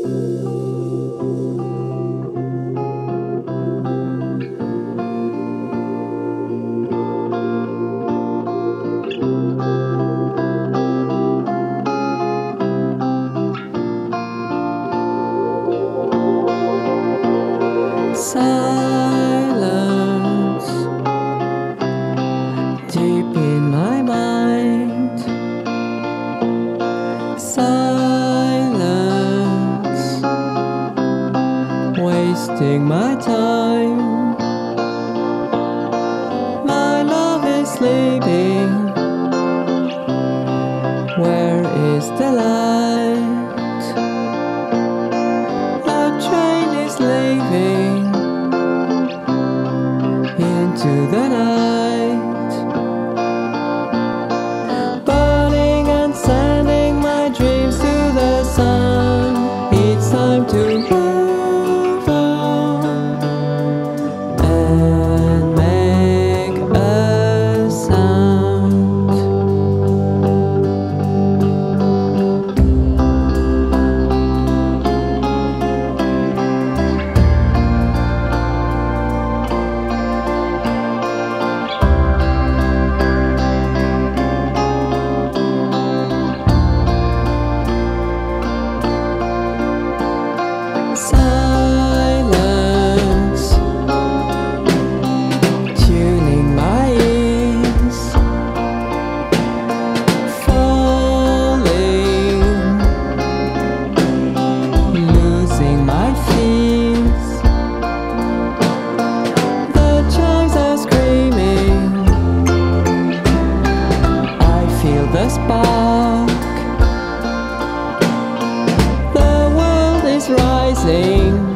Silence deep in my mind. Silence wasting my time. My love is sleeping. Where is the light? A train is leaving into the night, burning and sending my dreams to the sun. It's time to move on and make a sound. Silence tuning my ears, falling, losing my fears. The chimes are screaming. I feel the spark. The world is rising.